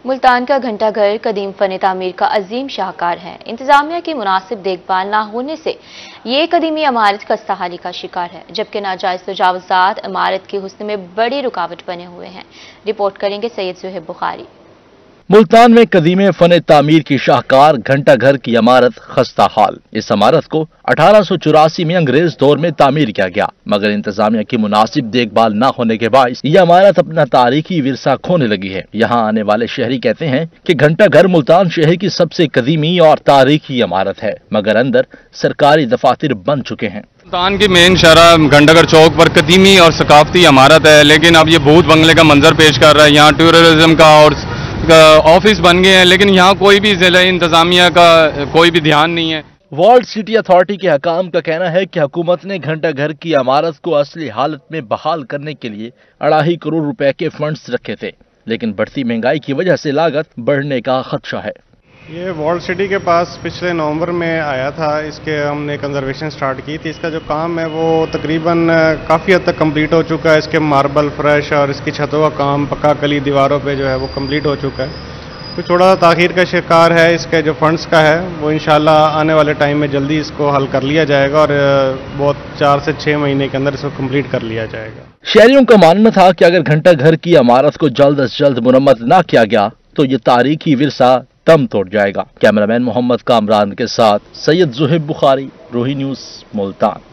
ملتان کا گھنٹہ گھر قدیم فن تعمیر کا عظیم شاہکار ہے۔ انتظامیہ کی مناسب دیکھ بھال نہ ہونے سے یہ قدیمی عمارت خستہ حالی کا شکار ہے، جبکہ ناجائز تجاوزات عمارت کے حسن میں بڑی رکاوٹ بنے ہوئے ہیں۔ رپورٹ کریں گے سید زہیب بخاری۔ ملتان میں قدیم فن تعمیر کی شاہکار گھنٹہ گھر کی عمارت خستہ حال۔ اس عمارت کو 1884 میں انگریز دور میں تعمیر کیا گیا، مگر انتظامیہ کی مناسب دیکھ بھال نہ ہونے کے باعث یہ عمارت اپنا تاریخی ورثہ کھونے لگی ہے۔ یہاں آنے والے شہری کہتے ہیں کہ گھنٹہ گھر ملتان شہر کی سب سے قدیمی اور تاریخی عمارت ہے، مگر اندر سرکاری دفاتر بن چکے ہیں۔ ملتان کی مین شرح گھنٹہ گھر چوک پر قدیمی اور ثقافتی عمارت ہے، لیکن اب یہ بھوت بنگلے کا منظر پیش کر رہا ہے۔ یہاں ٹورزم کا اور آفس بن گئے ہیں، لیکن یہاں کوئی بھی ضلع انتظامیہ کا کوئی بھی دھیان نہیں ہے۔ ورلڈ سٹی اتھارٹی کے حکام کا کہنا ہے کہ حکومت نے گھنٹہ گھر کی عمارت کو اصلی حالت میں بحال کرنے کے لیے 2.5 کروڑ روپے کے فنڈز رکھے تھے، لیکن بڑھتی مہنگائی کی وجہ سے لاگت بڑھنے کا خدشہ ہے۔ یہ ورلڈ سٹی کے پاس پچھلے نومبر میں آیا تھا، اس کے ہم نے کنزرویشن سٹارٹ کی تھی۔ اس کا جو کام ہے وہ تقریباً کافی حد تک کمپلیٹ ہو چکا ہے۔ اس کے ماربل فرش اور اس کی چھتوں کا کام پکا کلی دیواروں پہ جو ہے وہ کمپلیٹ ہو چکا ہے۔ کچھ تھوڑا سا تاخیر کا شکار ہے اس کے جو فنڈز کا ہے، وہ انشاءاللہ آنے والے ٹائم میں جلدی اس کو حل کر لیا جائے گا اور بہت 4 سے 6 مہینے کے اندر اس کو کمپلیٹ کر لیا جائے گا۔ شہریوں کا ماننا تھا کہ اگر گھنٹہ گھر کی عمارت کو جلد از جلد مرمت نہ کیا گیا تو یہ تاریخی ورثہ دم توڑ جائے گا۔ کیمرہ مین محمد کامران کے ساتھ سید زہیب بخاری، روہی نیوز، ملتان۔